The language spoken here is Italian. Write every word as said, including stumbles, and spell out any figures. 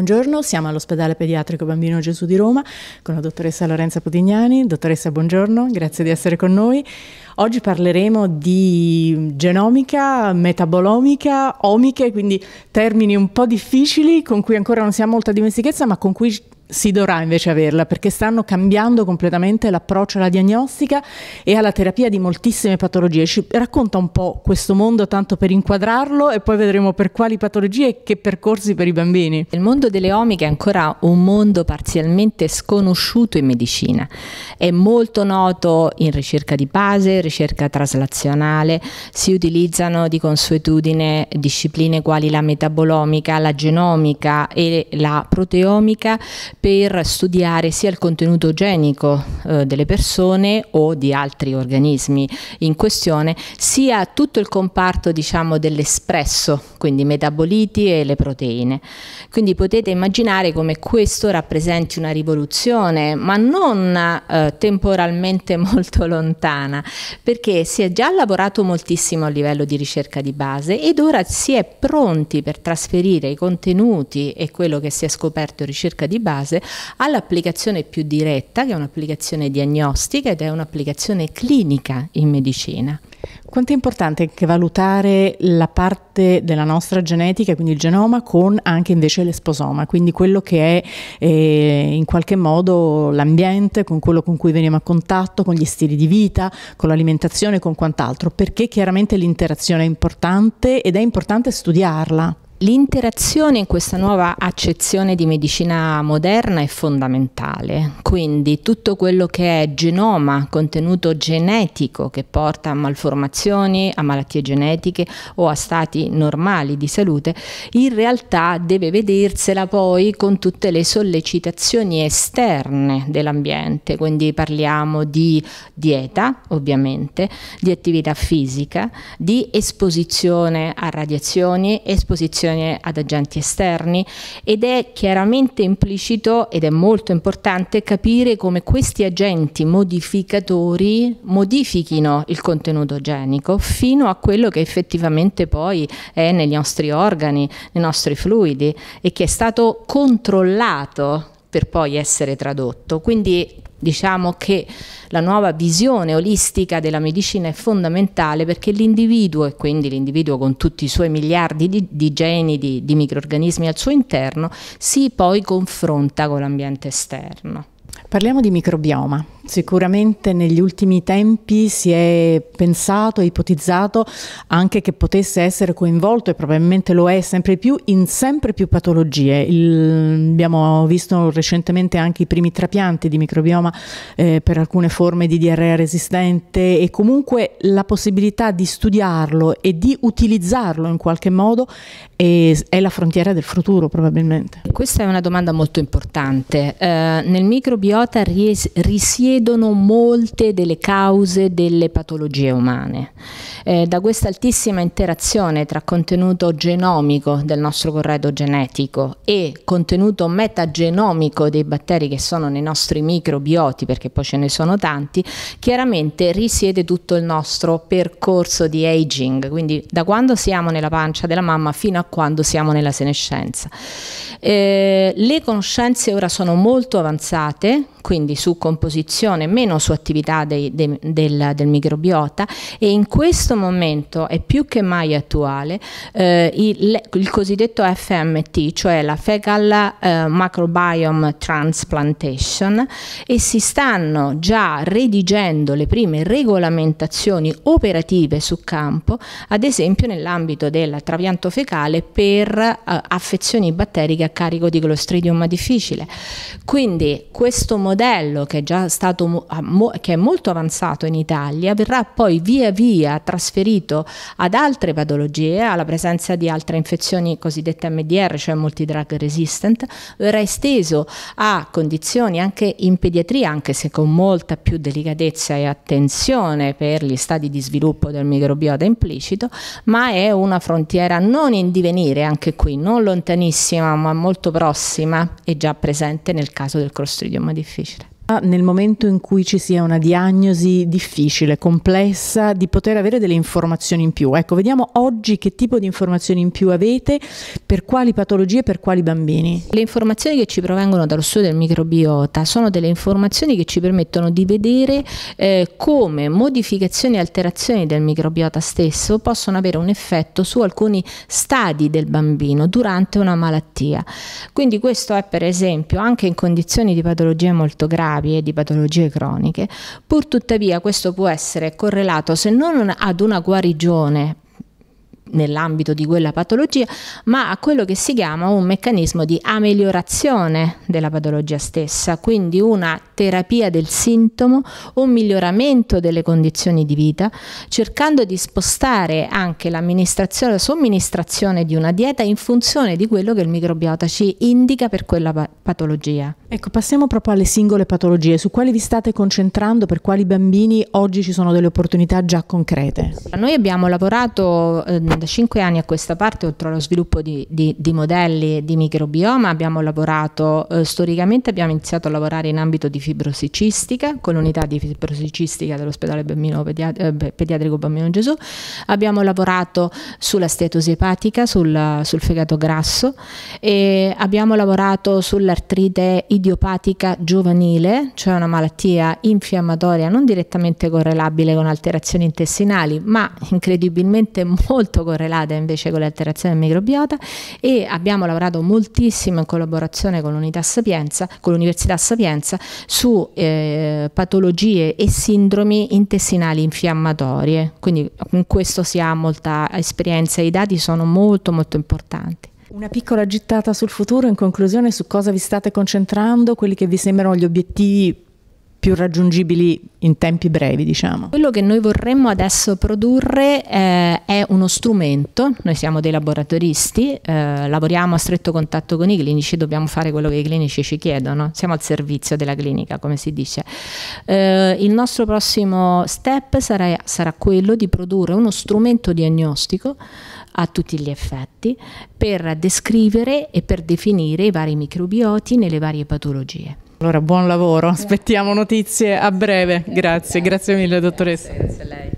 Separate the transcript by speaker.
Speaker 1: Buongiorno, siamo all'ospedale pediatrico Bambino Gesù di Roma con la dottoressa Lorenza Putignani. Dottoressa, buongiorno, grazie di essere con noi. Oggi parleremo di genomica, metabolomica, omiche, quindi termini un po' difficili con cui ancora non si ha molta dimestichezza, ma con cui si dovrà invece averla, perché stanno cambiando completamente l'approccio alla diagnostica e alla terapia di moltissime patologie. Ci racconta un po' questo mondo, tanto per inquadrarlo, e poi vedremo per quali patologie e che percorsi per i bambini.
Speaker 2: Il mondo delle omiche è ancora un mondo parzialmente sconosciuto in medicina. È molto noto in ricerca di base, ricerca traslazionale. Si utilizzano di consuetudine discipline quali la metabolomica, la genomica e la proteomica per studiare sia il contenuto genico eh, delle persone o di altri organismi in questione, sia tutto il comparto, diciamo, dell'espresso, quindi i metaboliti e le proteine. Quindi potete immaginare come questo rappresenti una rivoluzione, ma non eh, temporalmente molto lontana, perché si è già lavorato moltissimo a livello di ricerca di base ed ora si è pronti per trasferire i contenuti e quello che si è scoperto in ricerca di base all'applicazione più diretta, che è un'applicazione diagnostica ed è un'applicazione clinica in medicina.
Speaker 1: Quanto è importante anche valutare la parte della nostra genetica, quindi il genoma, con anche invece l'esposoma, quindi quello che è eh, in qualche modo l'ambiente, con quello con cui veniamo a contatto, con gli stili di vita, con l'alimentazione, con quant'altro, perché chiaramente l'interazione è importante ed è importante studiarla.
Speaker 2: L'interazione in questa nuova accezione di medicina moderna è fondamentale, quindi tutto quello che è genoma, contenuto genetico che porta a malformazioni, a malattie genetiche o a stati normali di salute, in realtà deve vedersela poi con tutte le sollecitazioni esterne dell'ambiente, quindi parliamo di dieta ovviamente, di attività fisica, di esposizione a radiazioni, esposizione ad agenti esterni, ed è chiaramente implicito ed è molto importante capire come questi agenti modificatori modifichino il contenuto genico fino a quello che effettivamente poi è nei nostri organi, nei nostri fluidi e che è stato controllato per poi essere tradotto. Quindi diciamo che la nuova visione olistica della medicina è fondamentale, perché l'individuo, e quindi l'individuo con tutti i suoi miliardi di, di geni, di, di microrganismi al suo interno, si poi confronta con l'ambiente esterno.
Speaker 1: Parliamo di microbioma. Sicuramente negli ultimi tempi si è pensato e ipotizzato anche che potesse essere coinvolto, e probabilmente lo è sempre più, in sempre più patologie. Il, abbiamo visto recentemente anche i primi trapianti di microbioma eh, per alcune forme di diarrea resistente, e comunque la possibilità di studiarlo e di utilizzarlo in qualche modo è, è la frontiera del futuro, probabilmente.
Speaker 2: Questa è una domanda molto importante. Eh, nel microbiota ries- risiedono molte delle cause delle patologie umane. Eh, da questa altissima interazione tra contenuto genomico del nostro corredo genetico e contenuto metagenomico dei batteri che sono nei nostri microbioti, perché poi ce ne sono tanti, chiaramente risiede tutto il nostro percorso di aging, quindi da quando siamo nella pancia della mamma fino a quando siamo nella senescenza. Eh, le conoscenze ora sono molto avanzate, quindi su composizione, meno su attività dei, dei, del, del microbiota, e in questo momento è più che mai attuale eh, il, il cosiddetto F M T, cioè la Fecal eh, Microbiome Transplantation, e si stanno già redigendo le prime regolamentazioni operative su campo, ad esempio nell'ambito del trapianto fecale per eh, affezioni batteriche a carico di Clostridium difficile. Quindi questo modello, che è già stato che è molto avanzato in Italia, verrà poi via via trasferito ad altre patologie, alla presenza di altre infezioni cosiddette M D R, cioè multidrug resistant, verrà esteso a condizioni anche in pediatria, anche se con molta più delicatezza e attenzione per gli stadi di sviluppo del microbiota implicito, ma è una frontiera non in divenire, anche qui non lontanissima ma molto prossima e già presente nel caso del Clostridium difficile.
Speaker 1: Nel momento in cui ci sia una diagnosi difficile, complessa, di poter avere delle informazioni in più. Ecco, vediamo oggi che tipo di informazioni in più avete, per quali patologie, per quali bambini.
Speaker 2: Le informazioni che ci provengono dallo studio del microbiota sono delle informazioni che ci permettono di vedere eh, come modificazioni e alterazioni del microbiota stesso possono avere un effetto su alcuni stadi del bambino durante una malattia. Quindi questo è, per esempio, anche in condizioni di patologie molto gravi e di patologie croniche. Pur tuttavia questo può essere correlato, se non ad una guarigione nell'ambito di quella patologia, ma a quello che si chiama un meccanismo di ameliorazione della patologia stessa, quindi una terapia del sintomo, un miglioramento delle condizioni di vita, cercando di spostare anche l'amministrazione, la somministrazione di una dieta in funzione di quello che il microbiota ci indica per quella patologia.
Speaker 1: Ecco, passiamo proprio alle singole patologie. Su quali vi state concentrando? Per quali bambini oggi ci sono delle opportunità già concrete?
Speaker 2: Noi abbiamo lavorato eh, da cinque anni a questa parte, oltre allo sviluppo di, di, di modelli di microbioma, abbiamo lavorato eh, storicamente, abbiamo iniziato a lavorare in ambito di fibrosi cistica, con l'unità di fibrosi cistica dell'ospedale bambino pediat eh, pediatrico Bambino Gesù, abbiamo lavorato sulla steatosi epatica, sul, sul fegato grasso, e abbiamo lavorato sull'artrite idiopatica giovanile, cioè una malattia infiammatoria non direttamente correlabile con alterazioni intestinali, ma incredibilmente molto correlata invece con le alterazioni del microbiota, e abbiamo lavorato moltissimo in collaborazione con l'Unità Sapienza, con l'Università Sapienza, su eh, patologie e sindromi intestinali infiammatorie. Quindi in questo si ha molta esperienza e i dati sono molto molto importanti.
Speaker 1: Una piccola gittata sul futuro, in conclusione, su cosa vi state concentrando, quelli che vi sembrano gli obiettivi più raggiungibili in tempi brevi, diciamo.
Speaker 2: Quello che noi vorremmo adesso produrre eh, è uno strumento. Noi siamo dei laboratoristi, eh, lavoriamo a stretto contatto con i clinici, dobbiamo fare quello che i clinici ci chiedono, siamo al servizio della clinica, come si dice. Eh, il nostro prossimo step sarà, sarà quello di produrre uno strumento diagnostico a tutti gli effetti per descrivere e per definire i vari microbioti nelle varie patologie.
Speaker 1: Allora, buon lavoro, aspettiamo notizie a breve. Grazie, grazie mille dottoressa.
Speaker 2: Grazie, grazie a lei.